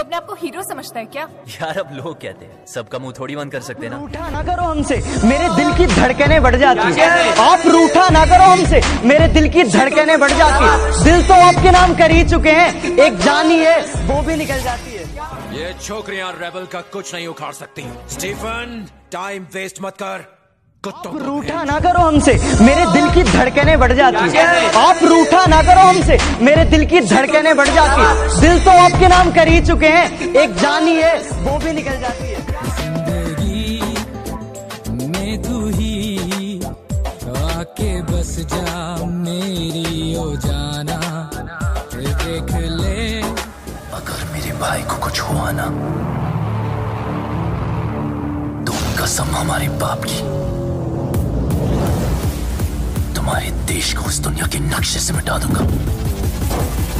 अपने आप को हीरो समझता है क्या? यार अब लोग कहते हैं, सबका मुंह थोड़ी बंद कर सकते ना। रूठा ना करो हमसे, मेरे दिल की धड़कनें बढ़ जाती है। आप रूठा ना करो हमसे, मेरे दिल की धड़कनें बढ़ जाती है। दिल तो आपके नाम कर ही चुके हैं, एक जान ही है वो भी निकल जाती है। ये छोकरियां रेबल का कुछ नहीं उखाड़ सकती। स्टीफन, टाइम वेस्ट मत कर। रूठा ना करो हमसे, मेरे दिल की धड़कनें बढ़ जाती है। आप रूठा ना करो हमसे, मेरे दिल की धड़कनें बढ़ जाती है। दिल तो आपके नाम कर ही चुके हैं, एक जान ही है वो भी निकल जाती है। जिंदगी में तू ही आके बस जा मेरी ओ जाना, देख ले अगर मेरे भाई को कुछ हुआ ना तो कसम हमारे बाप की, तुम्हारे देश को उस दुनिया के नक्शे से मिटा दूंगा।